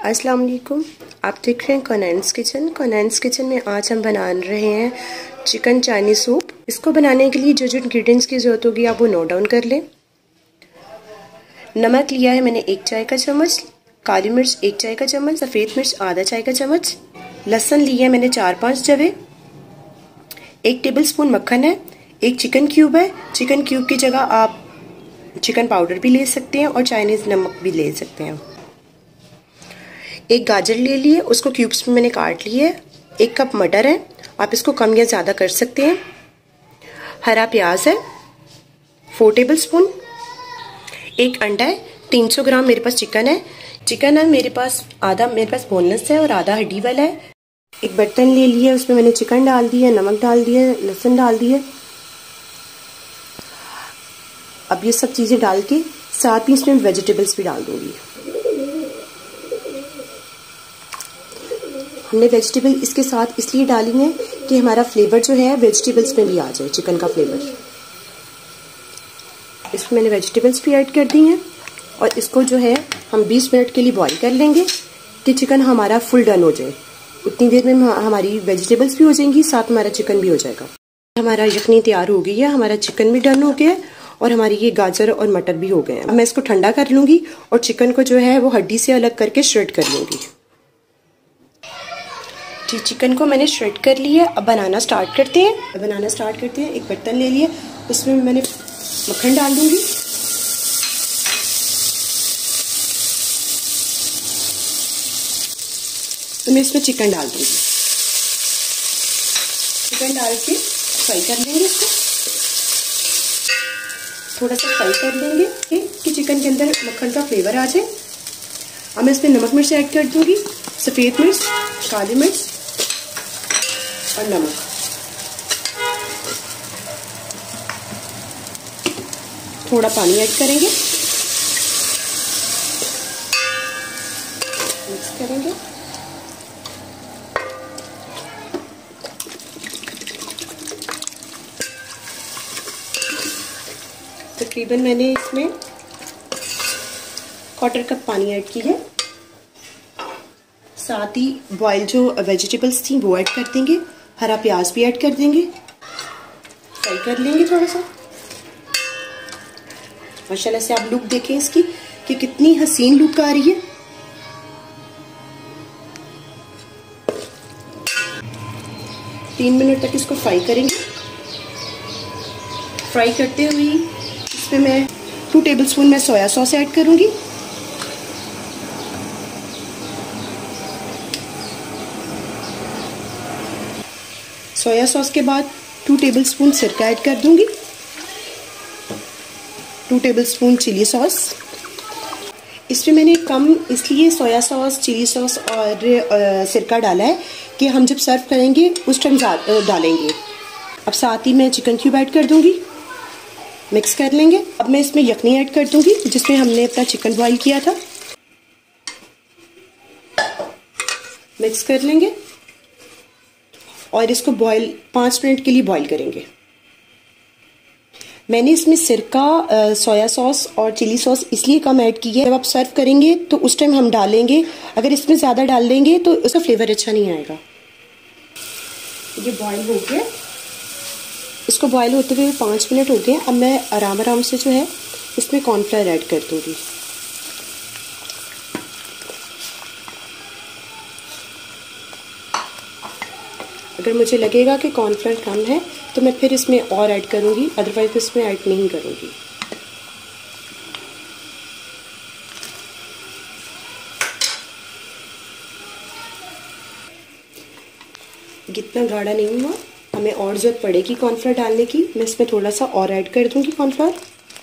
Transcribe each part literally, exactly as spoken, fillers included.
अस्सलाम वालेकुम, आप देख रहे हैं कोनैन्स किचन। कोनैन्स किचन में आज हम बना रहे हैं चिकन चाइनीज सूप। इसको बनाने के लिए जो जो इंग्रेडिएंट्स की ज़रूरत होगी आप वो नोट डाउन कर लें। नमक लिया है मैंने एक चाय का चम्मच, काली मिर्च एक चाय का चम्मच, सफ़ेद मिर्च आधा चाय का चम्मच, लहसुन लिया है मैंने चार पाँच जवे, एक टेबल स्पून मक्खन है, एक चिकन क्यूब है। चिकन क्यूब की जगह आप चिकन पाउडर भी ले सकते हैं और चाइनीज़ नमक भी ले सकते हैं। एक गाजर ले लिए, उसको क्यूब्स में मैंने काट लिए। एक कप मटर है, आप इसको कम या ज़्यादा कर सकते हैं। हरा प्याज है फोर टेबल स्पून। एक अंडा है, तीन सौ ग्राम मेरे पास चिकन है। चिकन है मेरे पास आधा मेरे पास बोनलेस है और आधा हड्डी वाला है। एक बर्तन ले लिया, उसमें मैंने चिकन डाल दिया, नमक डाल दिया, लहसुन डाल दिए। अब ये सब चीज़ें डाल के साथ ही इसमें वेजिटेबल्स भी डाल दूंगी। हमने वेजिटेबल इसके साथ इसलिए डाली है कि हमारा फ्लेवर जो है वेजिटेबल्स में भी आ जाए, चिकन का फ्लेवर। इसमें मैंने वेजिटेबल्स भी ऐड कर दी हैं और इसको जो है हम बीस मिनट के लिए बॉईल कर लेंगे कि चिकन हमारा फुल डन हो जाए। उतनी देर में हमारी वेजिटेबल्स भी हो जाएंगी, साथ हमारा चिकन भी हो जाएगा। हमारा यखनी तैयार हो गई है, हमारा चिकन भी डन हो गया और हमारी ये गाजर और मटर भी हो गए हैं। अब मैं इसको ठंडा कर लूँगी और चिकन को जो है वो हड्डी से अलग करके श्रेड कर लूँगी। जी, चिकन को मैंने श्रेड कर लिया। अब बनाना स्टार्ट करते हैं। बनाना स्टार्ट करते हैं। एक बर्तन ले लिए, उसमें मैंने मक्खन डाल दूँगी। तो मैं इसमें चिकन डाल दूँगी। चिकन डाल के फ्राई कर लेंगे इसको, थोड़ा सा फ्राई कर लेंगे कि चिकन के अंदर मक्खन का फ्लेवर आ जाए। अब मैं इसमें नमक मिर्च ऐड कर दूंगी, सफ़ेद मिर्च, काली मिर्च और नमक। थोड़ा पानी ऐड करेंगे, मिक्स करेंगे। तकरीबन मैंने इसमें क्वार्टर कप पानी ऐड की है। साथ ही बॉयल जो वेजिटेबल्स थी वो ऐड कर देंगे, हरा प्याज भी ऐड कर देंगे, फ्राई कर लेंगे थोड़ा सा। माशाल्लाह से आप लुक देखें इसकी कि कितनी हसीन लुक आ रही है। तीन मिनट तक इसको फ्राई करेंगे। फ्राई करते हुए इसमें मैं टू टेबलस्पून मैं सोया सॉस ऐड करूंगी। सोया सॉस के बाद टू टेबलस्पून सिरका ऐड कर दूंगी, टू टेबलस्पून चिली सॉस। इसमें मैंने कम इसलिए सोया सॉस, चिली सॉस और सिरका डाला है कि हम जब सर्व करेंगे उस टाइम डालेंगे। अब साथ ही मैं चिकन क्यूब ऐड कर दूंगी, मिक्स कर लेंगे। अब मैं इसमें यखनी ऐड कर दूंगी जिसमें हमने अपना चिकन बॉईल किया था, मिक्स कर लेंगे और इसको बॉईल पाँच मिनट के लिए बॉईल करेंगे। मैंने इसमें सिरका, सोया सॉस और चिली सॉस इसलिए कम ऐड की है, जब आप सर्व करेंगे तो उस टाइम हम डालेंगे। अगर इसमें ज़्यादा डाल देंगे तो उसका फ्लेवर अच्छा नहीं आएगा। ये बॉईल हो गया, इसको बॉईल होते हुए पाँच मिनट हो गए। अब मैं आराम आराम से जो है इसमें कॉर्नफ्लावर ऐड कर दूँगी। अगर मुझे लगेगा कि कॉर्नफ्लावर कम है तो मैं फिर इसमें और ऐड करूँगी, अदरवाइज इसमें ऐड नहीं करूँगी। इतना गाढ़ा नहीं हुआ, हमें और जरूरत पड़ेगी कॉर्नफ्लावर डालने की। मैं इसमें थोड़ा सा और ऐड कर दूँगी कॉर्नफ्लावर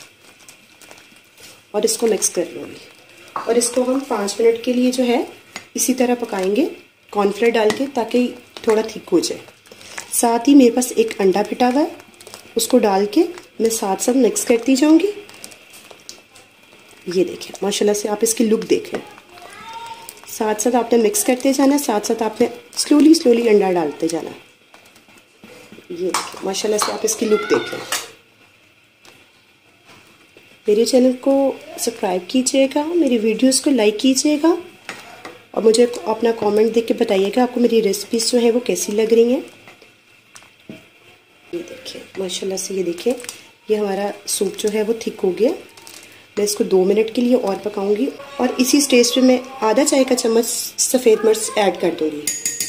और इसको मिक्स कर लूँगी। और इसको हम पाँच मिनट के लिए जो है इसी तरह पकाएंगे कॉर्नफ्लावर डाल के, ताकि थोड़ा थिक हो जाए। साथ ही मेरे पास एक अंडा फिटा हुआ है, उसको डाल के मैं साथ साथ मिक्स करती जाऊंगी। ये देखें, माशाल्लाह से आप इसकी लुक देखें। साथ साथ आपने मिक्स करते जाना, साथ साथ आपने स्लोली स्लोली अंडा डालते जाना। ये देखें, माशाल्लाह से आप इसकी लुक देखें। मेरे चैनल को सब्सक्राइब कीजिएगा, मेरी वीडियोस को लाइक कीजिएगा और मुझे अपना कमेंट देख के बताइएगा आपको मेरी रेसिपीज जो है वो कैसी लग रही हैं। ये देखिए माशाल्लाह से, ये देखिए ये हमारा सूप जो है वो थिक हो गया। मैं इसको दो मिनट के लिए और पकाऊंगी और इसी स्टेज पे मैं आधा चाय का चम्मच सफ़ेद मिर्च ऐड कर दूंगी।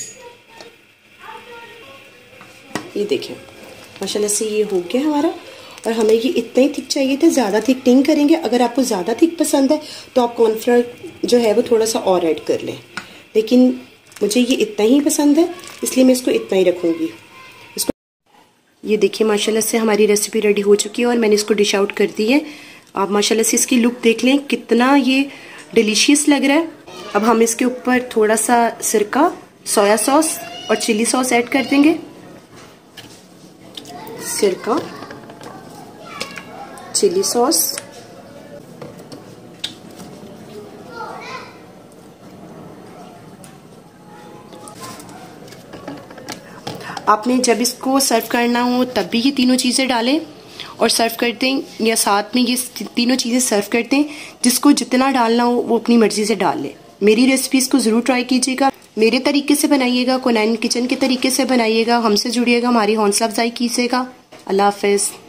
ये देखिए माशाल्लाह से ये हो गया हमारा, और हमें ये इतना ही थिक चाहिए था, ज़्यादा थिक नहीं करेंगे। अगर आपको ज़्यादा थिक पसंद है तो आप कॉर्नफ्लोर जो है वो थोड़ा सा और ऐड कर लें, लेकिन मुझे ये इतना ही पसंद है इसलिए मैं इसको इतना ही रखूँगी। इसको ये देखिए माशाल्लाह से हमारी रेसिपी रेडी हो चुकी है और मैंने इसको डिश आउट कर दी है। आप माशाल्लाह से इसकी लुक देख लें, कितना ये डिलीशियस लग रहा है। अब हम इसके ऊपर थोड़ा सा सिरका, सोया सॉस और चिली सॉस ऐड कर देंगे। सिरका, चिली सॉस, आपने जब इसको सर्व करना हो तब भी ये तीनों चीज़ें डालें और सर्व करते हैं, या साथ में ये तीनों चीज़ें सर्व करते हैं। जिसको जितना डालना हो वो अपनी मर्जी से डाल ले। मेरी रेसिपीज़ को ज़रूर ट्राई कीजिएगा, मेरे तरीके से बनाइएगा, कोनैन किचन के तरीके से बनाइएगा। हमसे जुड़िएगा, हमारी हौसला अफजाई कीजिएगा। अल्लाह हाफिज़।